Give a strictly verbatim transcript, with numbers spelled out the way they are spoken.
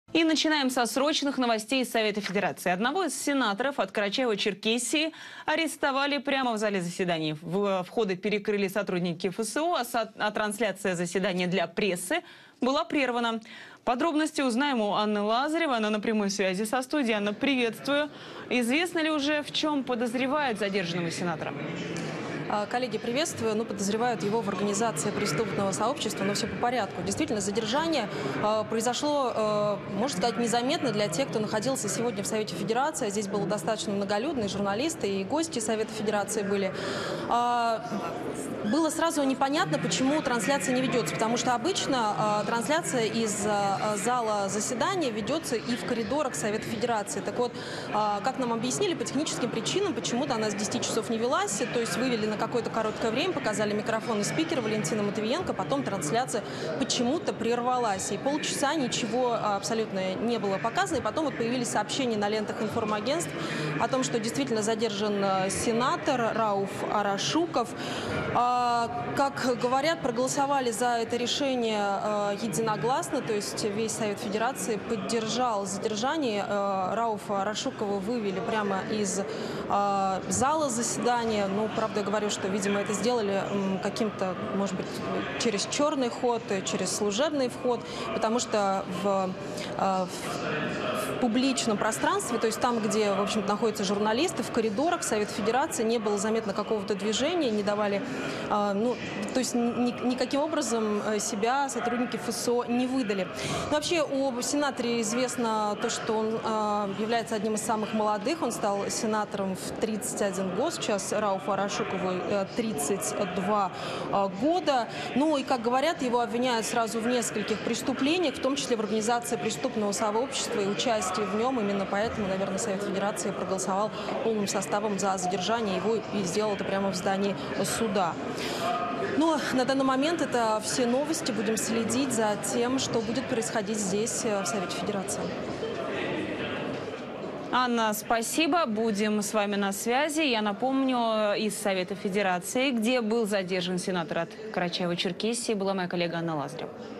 И начинаем со срочных новостей из Совета Федерации. Одного из сенаторов от Карачаево-Черкесии арестовали прямо в зале заседаний. Входы перекрыли сотрудники ФСО, а, со а трансляция заседания для прессы была прервана. Подробности узнаем у Анны Лазаревой. Она на прямой связи со студией. Анна, приветствую. Известно ли уже, в чем подозревают задержанного сенатора? Коллеги, приветствую. Ну, подозревают его в организации преступного сообщества, но все по порядку. Действительно, задержание э, произошло, э, можно сказать, незаметно для тех, кто находился сегодня в Совете Федерации. Здесь было достаточно многолюдно, и журналисты, и гости Совета Федерации были. Э, было сразу непонятно, почему трансляция не ведется, потому что обычно э, трансляция из э, зала заседания ведется и в коридорах Совета Федерации. Так вот, э, как нам объяснили, по техническим причинам почему-то она с десяти часов не велась, то есть вывели на какое-то короткое время, показали микрофон и спикера Валентина Матвиенко, потом трансляция почему-то прервалась. И полчаса ничего абсолютно не было показано. И потом вот появились сообщения на лентах информагентств о том, что действительно задержан сенатор Рауф Арашуков. Как говорят, проголосовали за это решение единогласно, то есть весь Совет Федерации поддержал задержание. Рауфа Арашукова вывели прямо из зала заседания. Ну, правда, я говорю, что, видимо, это сделали каким-то, может быть, через черный ход, через служебный вход, потому что в, в публичном пространстве, то есть там, где, в общем-то, находятся журналисты, в коридорах Совета Федерации не было заметно какого-то движения, не давали, ну, то есть ни, никаким образом себя сотрудники ФСО не выдали. Но вообще о сенаторе известно то, что он является одним из самых молодых, он стал сенатором в тридцать один год, сейчас Рауфу Арашукову тридцать два года. Ну и, как говорят, его обвиняют сразу в нескольких преступлениях, в том числе в организации преступного сообщества и участии в нем. Именно поэтому, наверное, Совет Федерации проголосовал полным составом за задержание его и сделал это прямо в здании суда. Но на данный момент это все новости. Будем следить за тем, что будет происходить здесь, в Совете Федерации. Анна, спасибо. Будем с вами на связи. Я напомню, из Совета Федерации, где был задержан сенатор от Карачаево-Черкесии, была моя коллега Анна Лазарева.